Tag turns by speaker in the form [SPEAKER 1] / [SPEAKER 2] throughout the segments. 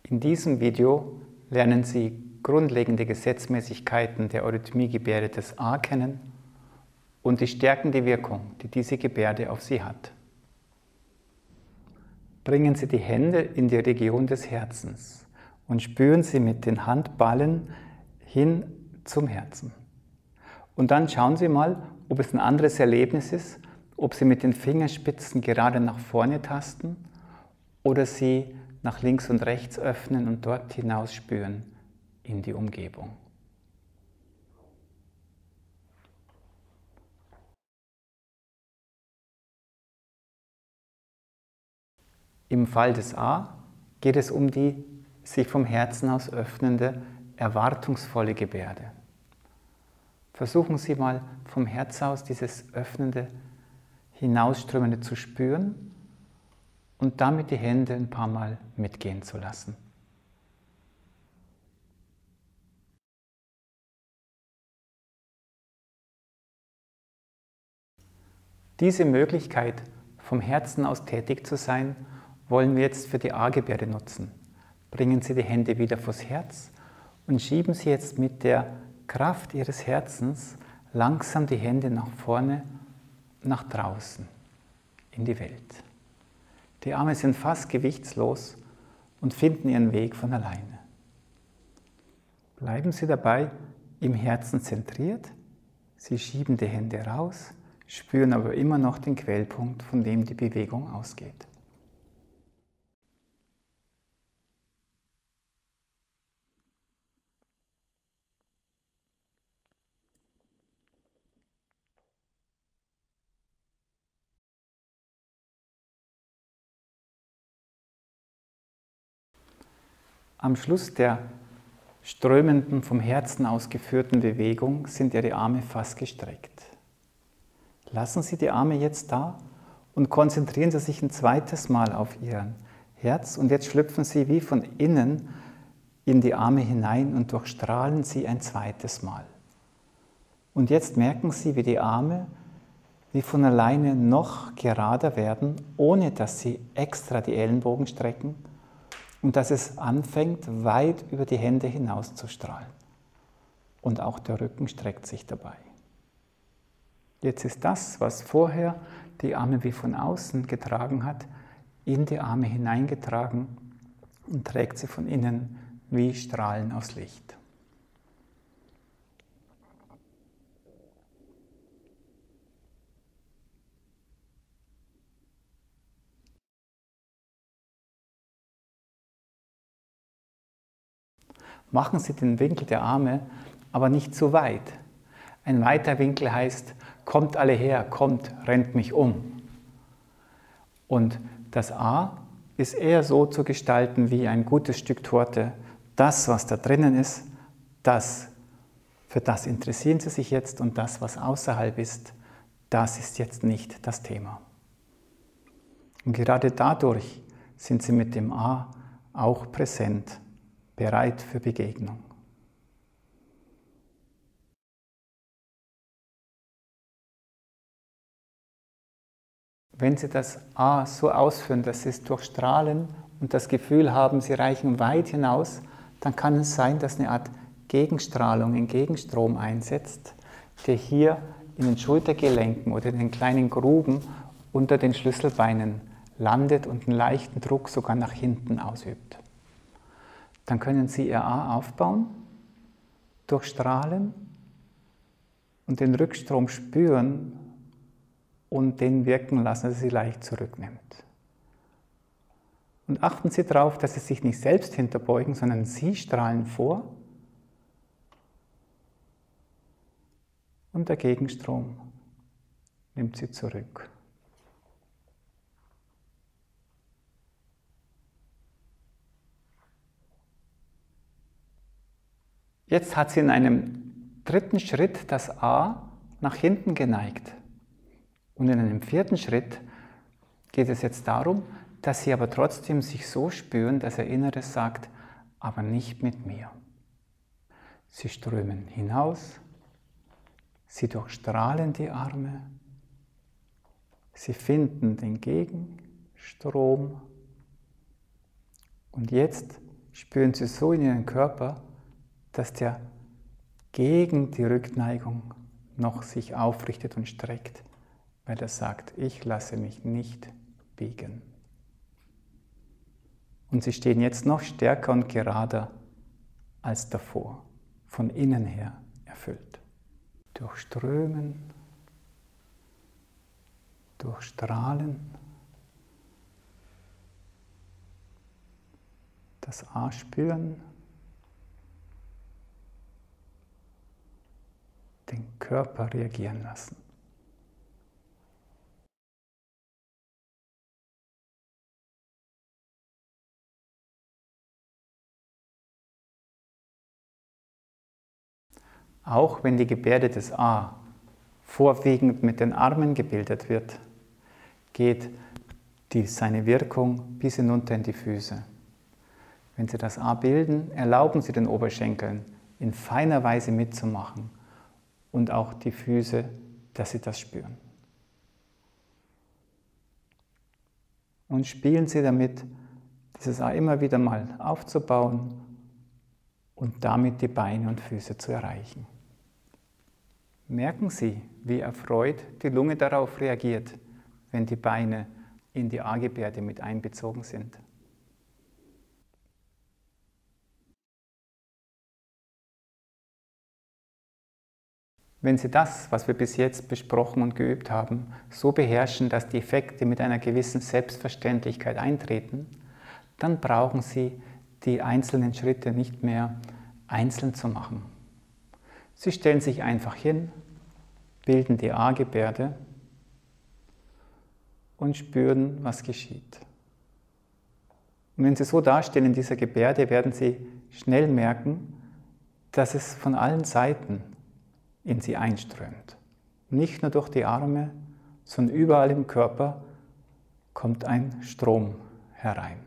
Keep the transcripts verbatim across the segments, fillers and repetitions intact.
[SPEAKER 1] In diesem Video lernen Sie grundlegende Gesetzmäßigkeiten der Eurythmie-Gebärde des A kennen und die stärkende Wirkung, die diese Gebärde auf Sie hat. Bringen Sie die Hände in die Region des Herzens und spüren Sie mit den Handballen hin zum Herzen. Und dann schauen Sie mal, ob es ein anderes Erlebnis ist, ob Sie mit den Fingerspitzen gerade nach vorne tasten oder Sie nach links und rechts öffnen und dort hinaus spüren in die Umgebung. Im Fall des A geht es um die sich vom Herzen aus öffnende, erwartungsvolle Gebärde. Versuchen Sie mal vom Herz aus dieses öffnende, hinausströmende zu spüren und damit die Hände ein paar Mal mitgehen zu lassen. Diese Möglichkeit, vom Herzen aus tätig zu sein, wollen wir jetzt für die A-Gebärde nutzen. Bringen Sie die Hände wieder vors Herz und schieben Sie jetzt mit der Kraft Ihres Herzens langsam die Hände nach vorne, nach draußen, in die Welt. Die Arme sind fast gewichtslos und finden ihren Weg von alleine. Bleiben Sie dabei im Herzen zentriert. Sie schieben die Hände raus, spüren aber immer noch den Quellpunkt, von dem die Bewegung ausgeht. Am Schluss der strömenden, vom Herzen aus geführten Bewegung sind Ihre Arme fast gestreckt. Lassen Sie die Arme jetzt da und konzentrieren Sie sich ein zweites Mal auf Ihr Herz. Und jetzt schlüpfen Sie wie von innen in die Arme hinein und durchstrahlen Sie ein zweites Mal. Und jetzt merken Sie, wie die Arme wie von alleine noch gerader werden, ohne dass Sie extra die Ellenbogen strecken, und dass es anfängt, weit über die Hände hinaus zu strahlen. Und auch der Rücken streckt sich dabei. Jetzt ist das, was vorher die Arme wie von außen getragen hat, in die Arme hineingetragen und trägt sie von innen wie Strahlen aus Licht. Machen Sie den Winkel der Arme aber nicht zu weit. Ein weiter Winkel heißt, kommt alle her, kommt, rennt mich um. Und das A ist eher so zu gestalten wie ein gutes Stück Torte. Das, was da drinnen ist, das, für das interessieren Sie sich jetzt, und das, was außerhalb ist, das ist jetzt nicht das Thema. Und gerade dadurch sind Sie mit dem A auch präsent, bereit für Begegnung. Wenn Sie das A so ausführen, dass Sie es durchstrahlen und das Gefühl haben, Sie reichen weit hinaus, dann kann es sein, dass eine Art Gegenstrahlung, ein Gegenstrom einsetzt, der hier in den Schultergelenken oder in den kleinen Gruben unter den Schlüsselbeinen landet und einen leichten Druck sogar nach hinten ausübt. Dann können Sie Ihr A aufbauen, durchstrahlen und den Rückstrom spüren und den wirken lassen, dass er Sie leicht zurücknimmt. Und achten Sie darauf, dass Sie sich nicht selbst hinterbeugen, sondern Sie strahlen vor und der Gegenstrom nimmt Sie zurück. Jetzt hat sie in einem dritten Schritt das A nach hinten geneigt. Und in einem vierten Schritt geht es jetzt darum, dass Sie aber trotzdem sich so spüren, dass Ihr Inneres sagt, aber nicht mit mir. Sie strömen hinaus, Sie durchstrahlen die Arme, Sie finden den Gegenstrom und jetzt spüren Sie so in Ihren Körper, dass der gegen die Rückneigung noch sich aufrichtet und streckt, weil er sagt, ich lasse mich nicht biegen. Und Sie stehen jetzt noch stärker und gerader als davor, von innen her erfüllt. Durchströmen, durchstrahlen, das A spüren, den Körper reagieren lassen. Auch wenn die Gebärde des A vorwiegend mit den Armen gebildet wird, geht die, seine Wirkung bis hinunter in die Füße. Wenn Sie das A bilden, erlauben Sie den Oberschenkeln in feiner Weise mitzumachen und auch die Füße, dass sie das spüren. Und spielen Sie damit, dieses A immer wieder mal aufzubauen und damit die Beine und Füße zu erreichen. Merken Sie, wie erfreut die Lunge darauf reagiert, wenn die Beine in die A-Gebärde mit einbezogen sind. Wenn Sie das, was wir bis jetzt besprochen und geübt haben, so beherrschen, dass die Effekte mit einer gewissen Selbstverständlichkeit eintreten, dann brauchen Sie die einzelnen Schritte nicht mehr einzeln zu machen. Sie stellen sich einfach hin, bilden die A-Gebärde und spüren, was geschieht. Und wenn Sie so dastehen in dieser Gebärde, werden Sie schnell merken, dass es von allen Seiten in Sie einströmt. Nicht nur durch die Arme, sondern überall im Körper kommt ein Strom herein.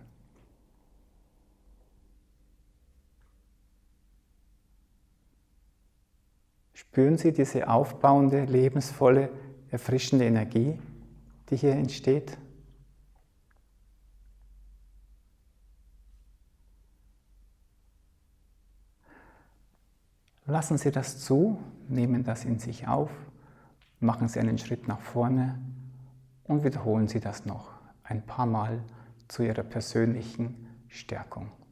[SPEAKER 1] Spüren Sie diese aufbauende, lebensvolle, erfrischende Energie, die hier entsteht? Lassen Sie das zu, nehmen das in sich auf, machen Sie einen Schritt nach vorne und wiederholen Sie das noch ein paar Mal zu Ihrer persönlichen Stärkung.